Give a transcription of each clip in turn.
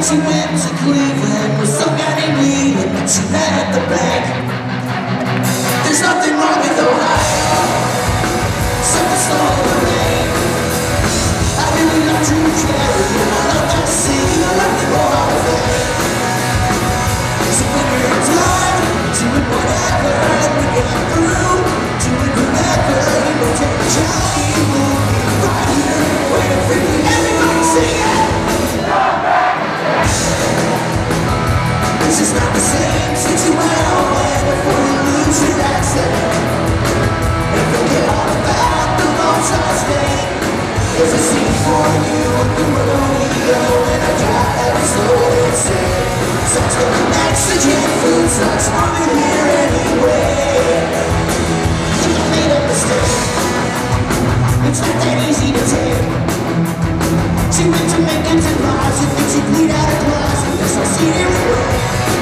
she went to Cleveland with some guy named Leland that she met at the bank. There's nothing wrong with Ohio, something stole the rain. I really love Drew Carey, and I love that city, I love the Hall of Fame. So when you're done doing whatever, and we get through doing whatever, you know, take a journey, we'll be right here waiting for you. Everybody sing it! This is not the same since you went away before you lose your accent. And forget all about the Lone Star's name. There's a scene for you at the rodeo, and I got every soul insane. Such a Mexican food sucks over here anyway. You made a mistake, it's not that easy to take. She went to Mexicans and bars and thinks she bleed out of class, and there's no secret way.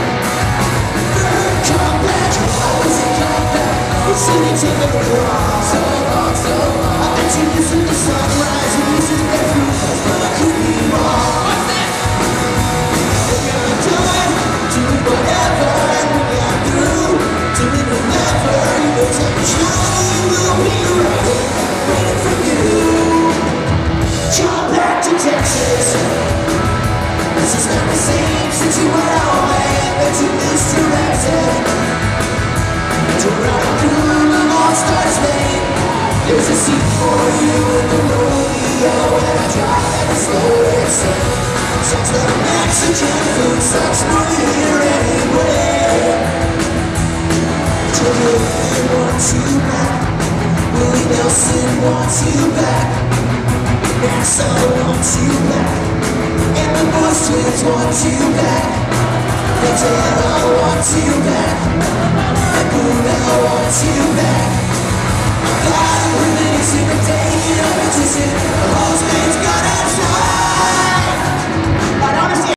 Come back, always a comeback. It's silly taking it wrong. So long, so long. I bet you listen to sunrise and listen to their fruit, but I could be wrong. What's that? When you're done doing whatever, and when you're through doing whatever, you will take a shot, you will be right here waiting for you. Jump back to Texas. This is not the same since you went away, but you misdirected. To run through the Lone Star's name. There's a seat for you in the rodeo, and I drive at a slow insane. Such that Mexican food sucks more here anyway. Julian wants you back, Willie Nelson wants you back, NASA wants you back, and the Bush Twins want you back. They all want you back.